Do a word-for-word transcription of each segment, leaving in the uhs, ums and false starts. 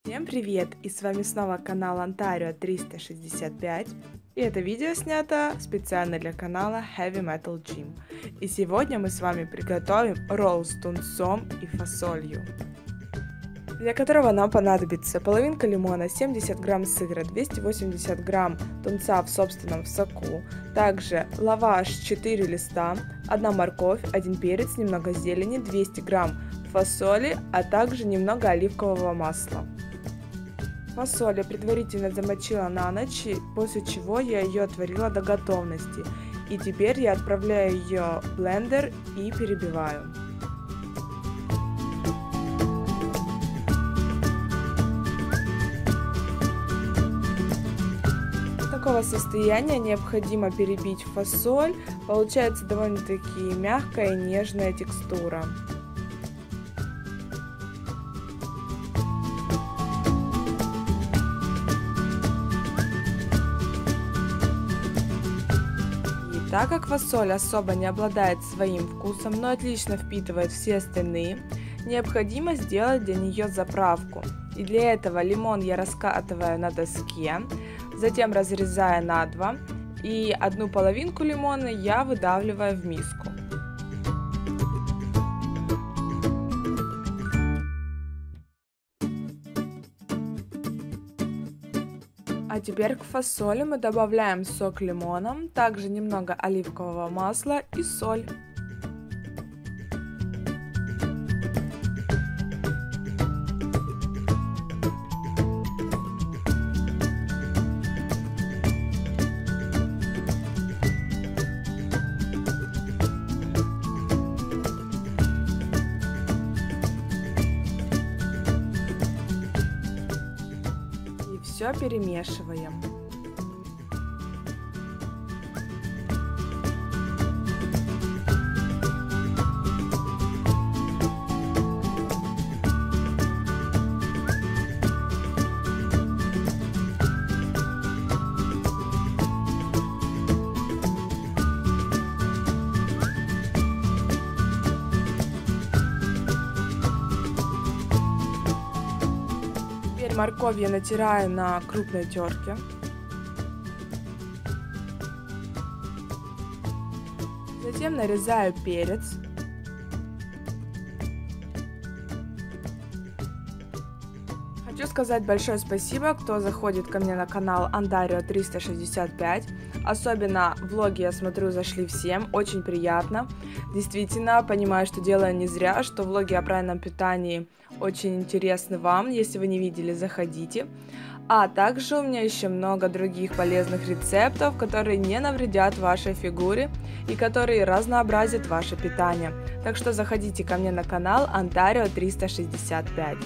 Всем привет! И с вами снова канал Ontario триста шестьдесят пять. И это видео снято специально для канала Heavy Metal Gym. И сегодня мы с вами приготовим ролл с тунцом и фасолью, для которого нам понадобится половинка лимона, семьдесят грамм сыра, двести восемьдесят грамм тунца в собственном соку, также лаваш четыре листа, одна морковь, один перец, немного зелени, двести грамм фасоли, а также немного оливкового масла. Фасоль я предварительно замочила на ночь, после чего я ее отварила до готовности. И теперь я отправляю ее в блендер и перебиваю. Такого состояния необходимо перебить фасоль. Получается довольно-таки мягкая и нежная текстура. Так как фасоль особо не обладает своим вкусом, но отлично впитывает все остальные, необходимо сделать для нее заправку. И для этого лимон я раскатываю на доске, затем разрезаю на два, и одну половинку лимона я выдавливаю в миску. А теперь к фасоли мы добавляем сок лимона, также немного оливкового масла и соль. Все перемешиваем. Морковь я натираю на крупной терке. Затем нарезаю перец. Хочу сказать большое спасибо, кто заходит ко мне на канал Ontario триста шестьдесят пять. Особенно влоги, я смотрю, зашли всем, очень приятно. Действительно, понимаю, что делаю не зря, что влоги о правильном питании очень интересны вам. Если вы не видели, заходите. А также у меня еще много других полезных рецептов, которые не навредят вашей фигуре и которые разнообразят ваше питание. Так что заходите ко мне на канал Ontario триста шестьдесят пять.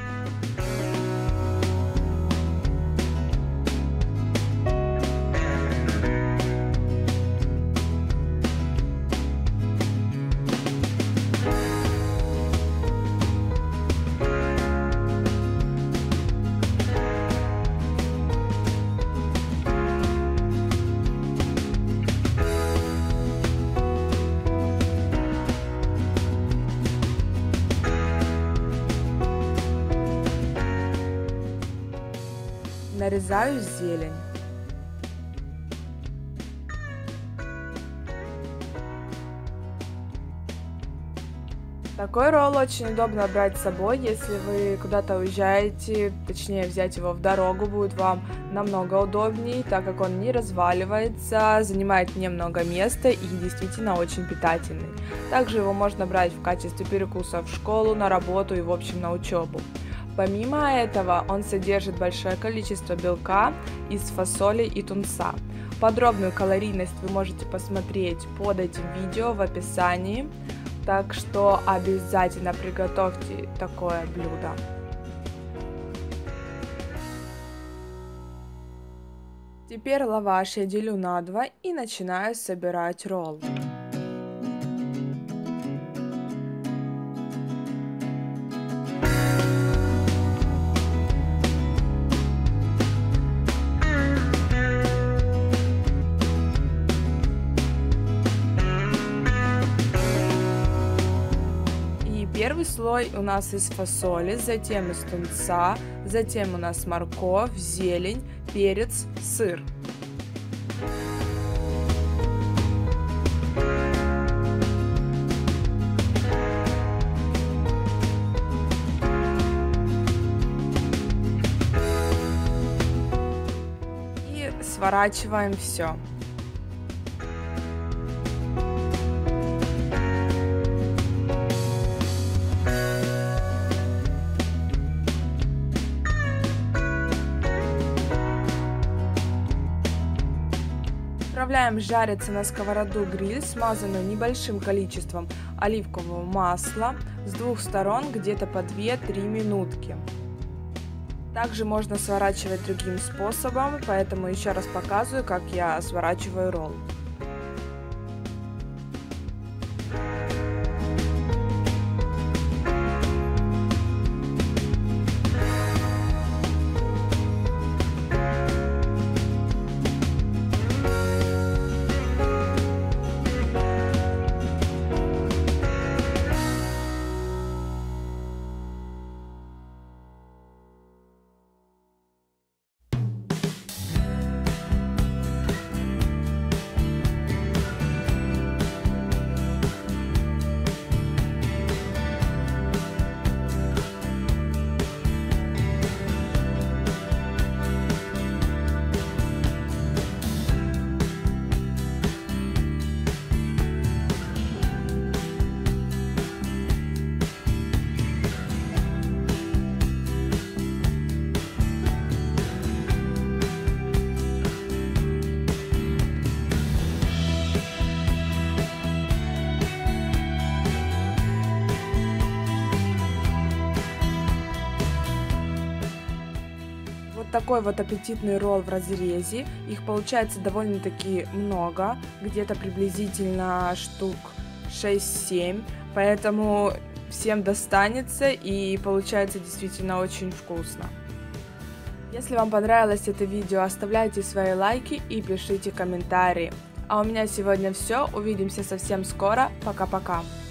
Нарезаю зелень. Такой ролл очень удобно брать с собой, если вы куда-то уезжаете, точнее взять его в дорогу будет вам намного удобнее, так как он не разваливается, занимает немного места и действительно очень питательный. Также его можно брать в качестве перекуса в школу, на работу и в общем на учебу. Помимо этого, он содержит большое количество белка из фасоли и тунца. Подробную калорийность вы можете посмотреть под этим видео в описании, так что обязательно приготовьте такое блюдо. Теперь лаваш я делю на два и начинаю собирать ролл. слой у нас из фасоли, затем из тунца, затем у нас морковь, зелень, перец, сыр. И сворачиваем все. Отправляем жариться на сковороду гриль, смазанную небольшим количеством оливкового масла с двух сторон где-то по две-три минутки. Также можно сворачивать другим способом, поэтому еще раз показываю, как я сворачиваю ролл. Такой вот аппетитный ролл в разрезе. Их получается довольно-таки много, где-то приблизительно штук шесть-семь, поэтому всем достанется и получается действительно очень вкусно. Если вам понравилось это видео, оставляйте свои лайки и пишите комментарии. А у меня сегодня все. Увидимся совсем скоро. Пока-пока.